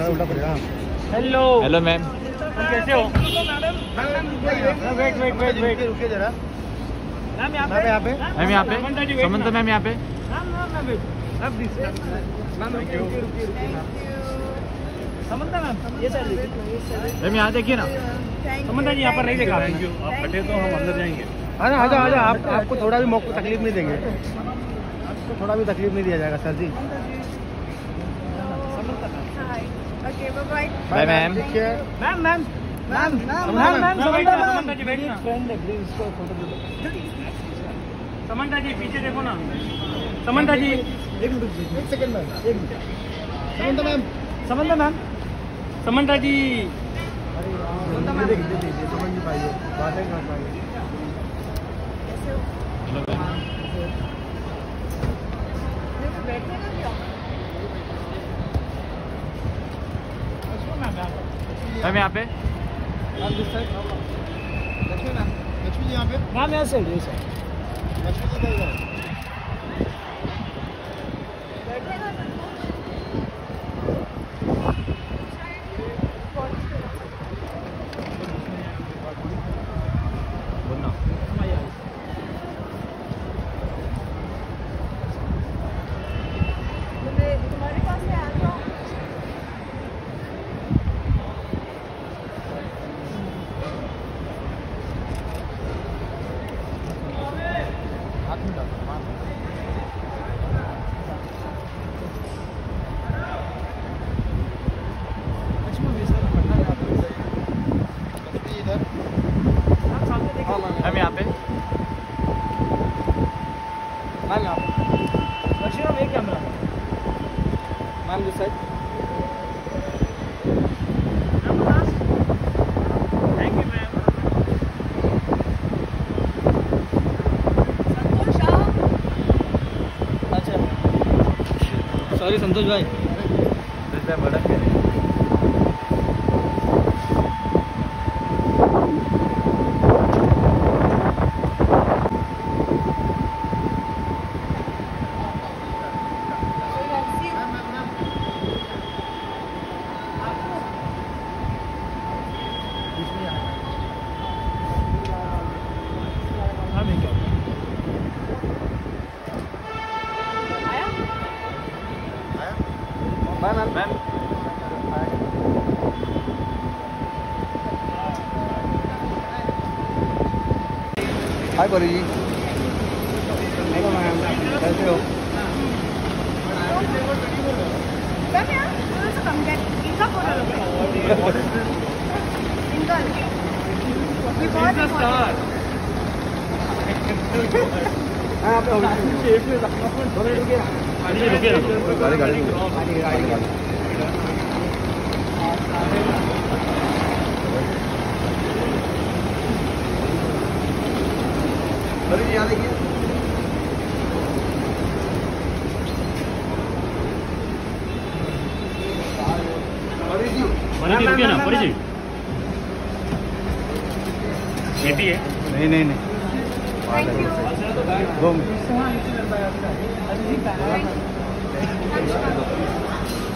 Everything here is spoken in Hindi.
उल्टा पड़ेगा। हेलो हेलो मैम, कैसे हो? वेट रुकिए जरा। मैम यहाँ पे मैम यहाँ पे समंता मैम यहाँ पे। समंता मैम ये सर मैम यहाँ देखिए ना। समंता जी यहाँ पर नहीं देखा। Thank you. आप हटे तो हम अंदर जाएंगे। आजा आपको थोड़ा भी मौका तकलीफ नहीं देंगे, आपको थोड़ा भी तकलीफ नहीं दिया जाएगा sir ji. Bye ma'am. Ma'am Samantha ji बैठिए। समंता जी पीछे देखो ना। समंता जी एक सेकंड मैम, एक मिनट। समंता मैम, समंता जी समझ नहीं पाइए, बातें कर पाइए। मैम यहाँ पे। लक्ष्मी जी यहाँ पे। मैम यहाँ से लक्ष्मी जी का मैम यहाँ पे। मैम यहाँ पे लक्ष्मी मैम एक camera ma'am this side. Thank you ma'am. अच्छा सॉरी संतोष भाई। मैम हाय बोली जी। हेलो मैम, कैसे हो? रुकिए ना परी जी। बेटी है? नहीं 2 मिनट।